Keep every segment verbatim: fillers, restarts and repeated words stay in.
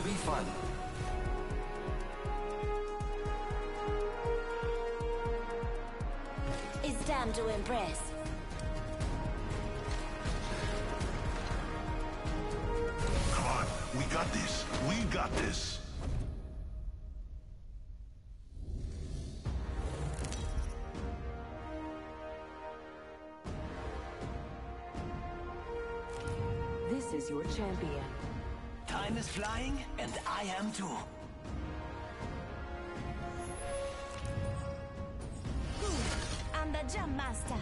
be fun. It's time to impress. Come on, we got this. We got this. This is your champion. Time is flying, and I am too. I'm the Jump Master.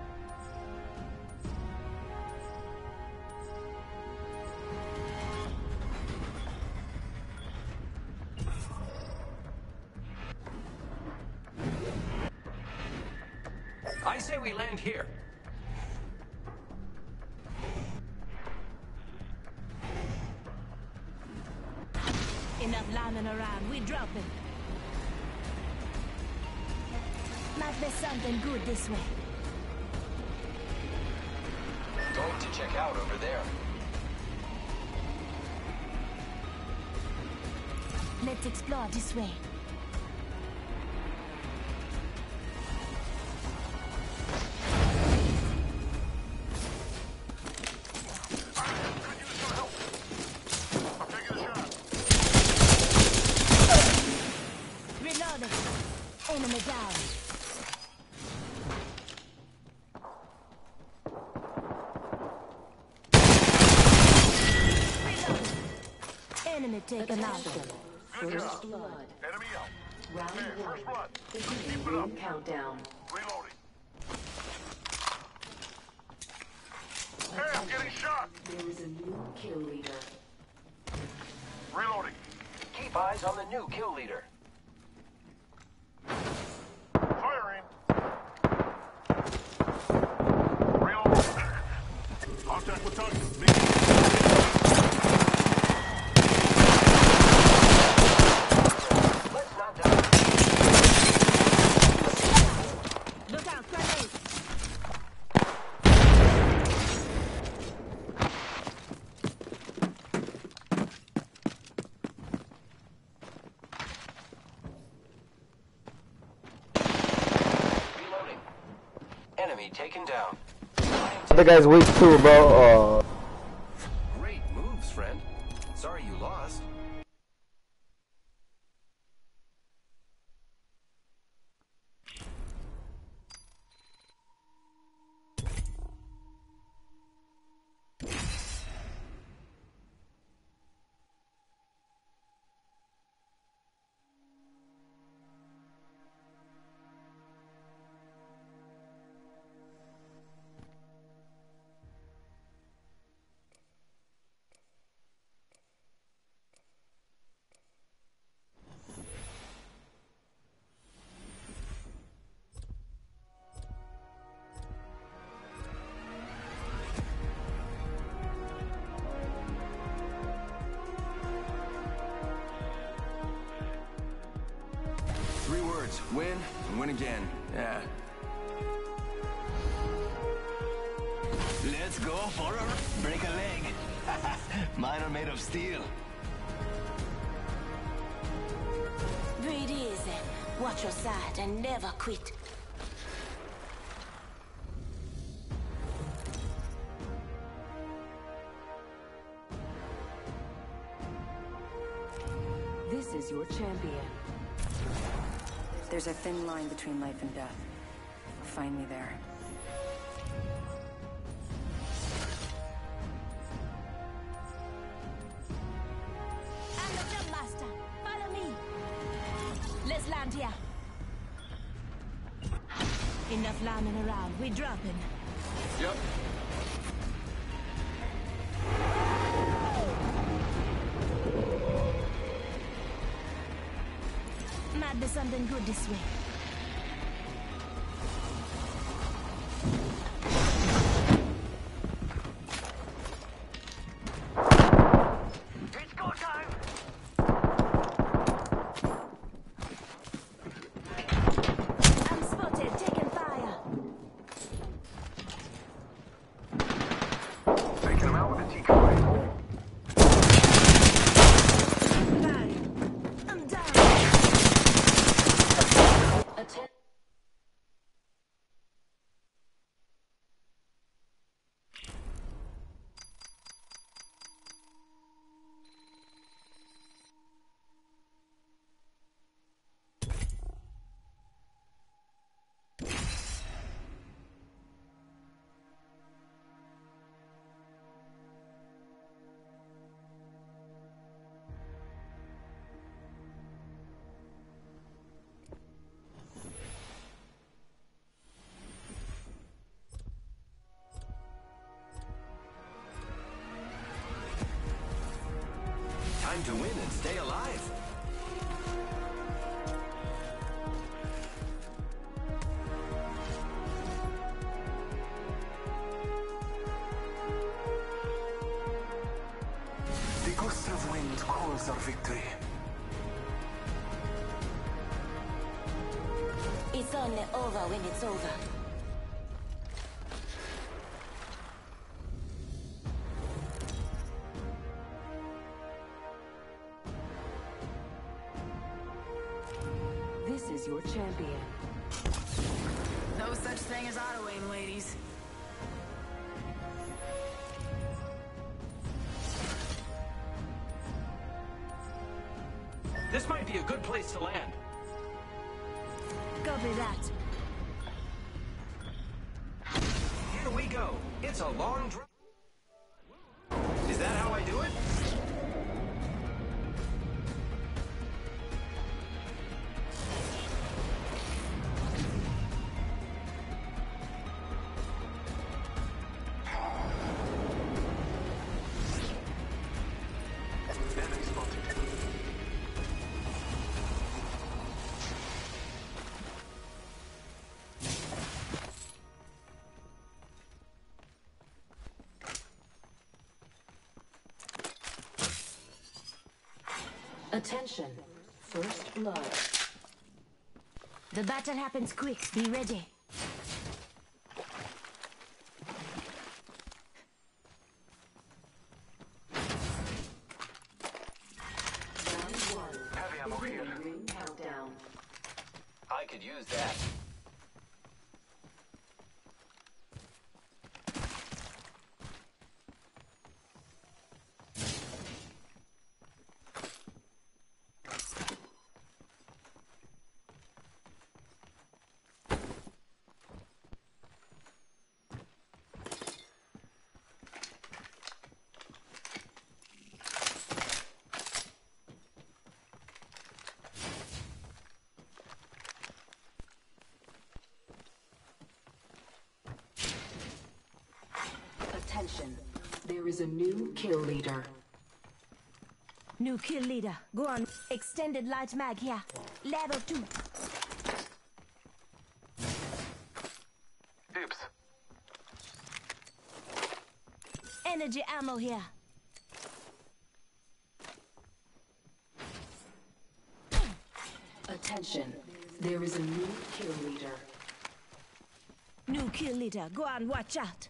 I say we land here. Enough lambing around, we drop it. Might be something good this way. Going to check out over there. Let's explore this way. Reloading. Enemy down. Enemy taken out. Good First job. blood. Enemy out. Round Okay, one. first blood. Beginning Keep it up. ring countdown. Reloading. Hey, I'm getting shot. There is a new kill leader. Reloading. Keep eyes on the new kill leader. Firing. Reloading. Contact with target. Let's not die. Look out, grenade. Reloading. Enemy taken down. That guy's weak too, bro. Uh, Great moves, friend. Sorry you lost. Three words. Win and win again. Yeah. Let's go for a break a leg. Mine are made of steel. Breathe easy. Watch your side and never quit. This is your champion. There's a thin line between life and death. Find me there. I'm the Jump Master. Follow me. Let's land here. Enough lambing around, we dropping. Yep. Might be something good this way. It's go time. I'm spotted, taking fire. Taking him out with a decoy. to win and stay alive. The gust of wind calls our victory. It's only over when it's over. This is your champion. No such thing as auto aim, ladies. This might be a good place to land. Copy that. Here we go. It's a long drive. Is that how I do it? Enemy spotted. Attention. First blood. The battle happens quick. Be ready. Round one. Heavy ammo here. Ring countdown. I could use that. Attention. There is a new kill leader. New kill leader. Go on. Extended light mag here. Level two. Oops. Energy ammo here. Attention. There is a new kill leader. New kill leader. Go on. Watch out.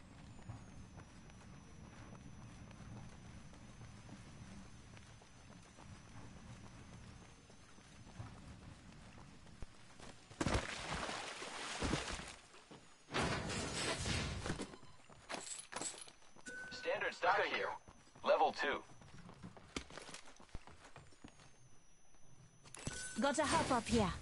Standard stock here. Level two. Got a hop up here.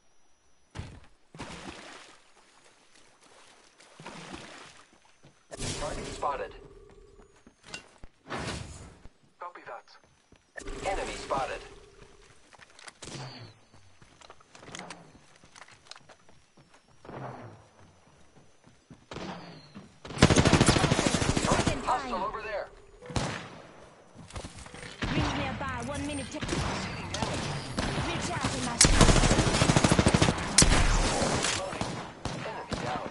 Target spotted. Copy that. Enemy spotted. Taking Hostile fire. over there. Rings nearby. One minute. Take Receiving damage. reach out in my Loading. Enemy down.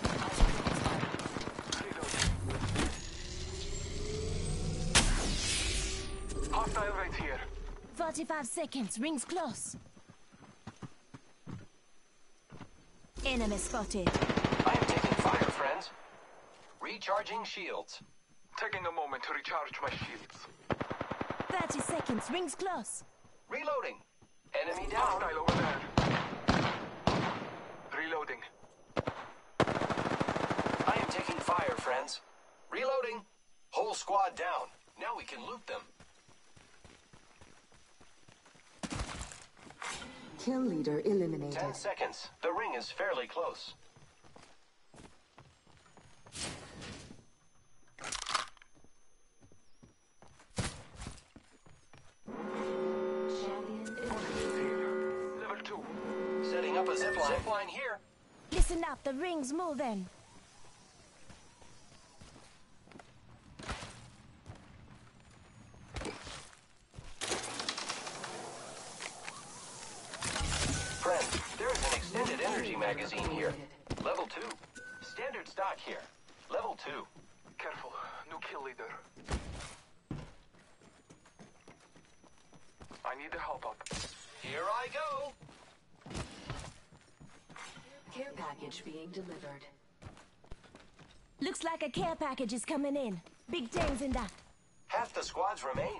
Hostile right here. forty-five seconds. Rings close. Enemy spotted. I am taking fire, friends. Recharging shields. Taking a moment to recharge my shields. thirty seconds. Rings close. Reloading. Enemy down. Hostile over there. Reloading. I am taking fire, friends. Reloading. Whole squad down. Now we can loot them. Kill leader eliminated. Ten seconds. The ring is fairly close. Champion eliminated. Level two. Setting up a zip line. Zip line here. Listen up. The ring's moving. friend, there's an extended energy magazine here. Level two. Standard stock here. Level two. Careful. New kill leader. I need a help up. Here I go. Care package being delivered. Looks like a care package is coming in. Big things in that. Half the squads remain.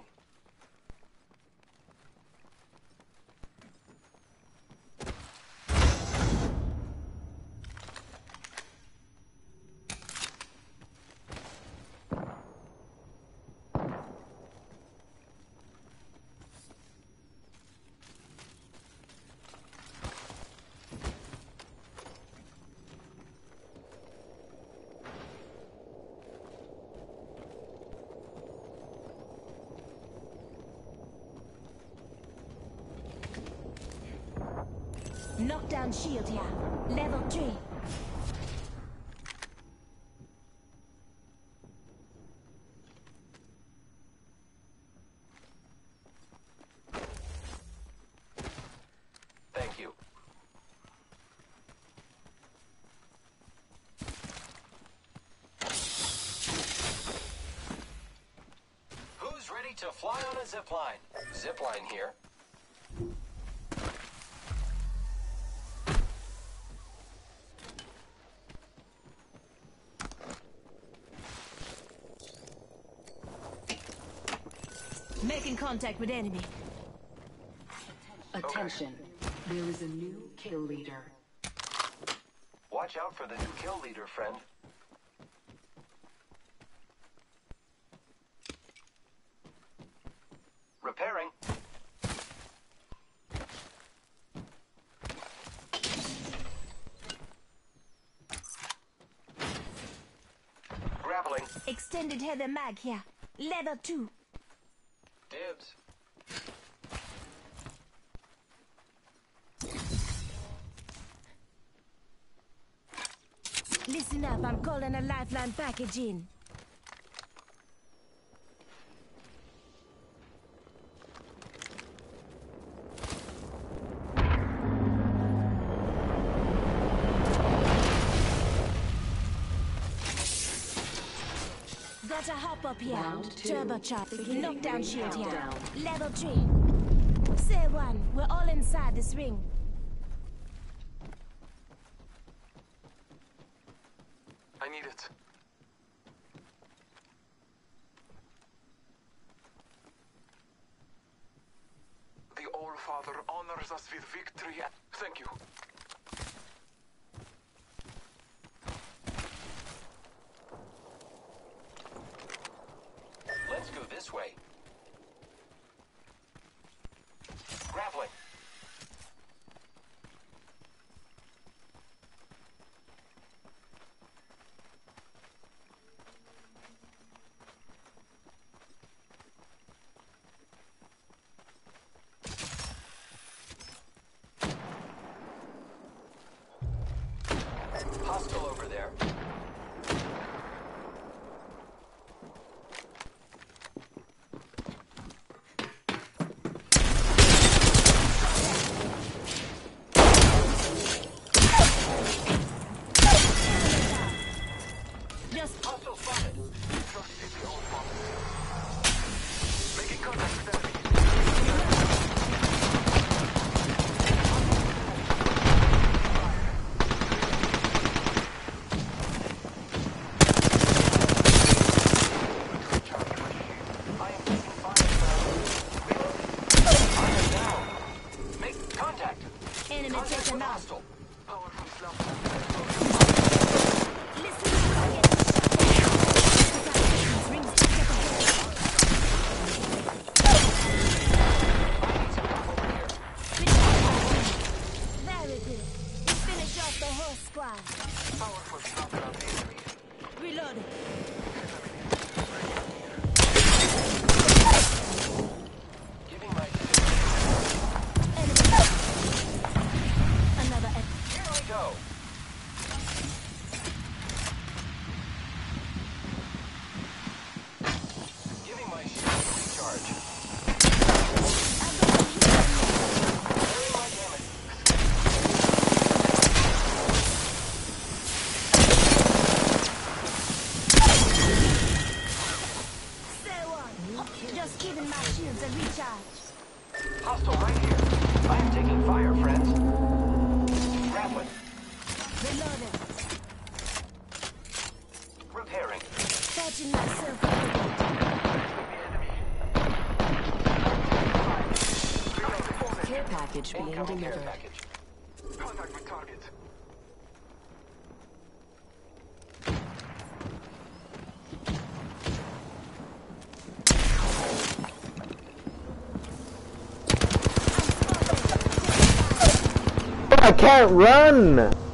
Knockdown shield here. Level three. Thank you. Who's ready to fly on a zipline? Zipline here. Making contact with enemy. Attention. There is a new kill leader. Watch out for the new kill leader, friend. Repairing. Grappling. Extended heather mag here. Level two. Dibs. Listen up, I'm calling a lifeline package in. Got a hop up here. Round two. Turbocharge. Beginning Knockdown ring shield here. countdown. Level three. Say one. We're all inside this ring. I need it. The All-Father honors us with victory. Thank you. Let's go this way. Grappling. Hostile over there. Just Hostile spotted. Trust in the All-Father. Making contact with enemy. I am taking fire, sir. Reloading. I am down. Make contact. enemy Contact taken with out. hostile. Powerful slump. Listen up, target. Rings There's a recharge. Hostile right here. I am taking fire, friends. Grappling. Reloading. Repairing. Patching myself up. Care package being Incoming care delivered. package. Contact with target. I can't run!